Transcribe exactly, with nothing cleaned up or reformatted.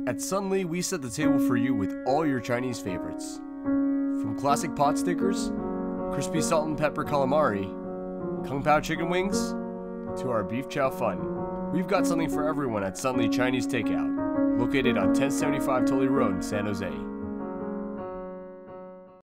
At Sunli, we set the table for you with all your Chinese favorites. From classic pot stickers, crispy salt and pepper calamari, Kung Pao chicken wings, to our beef chow fun. We've got something for everyone at Sunli Chinese Takeout, located on ten seventy-five Tully Road in San Jose.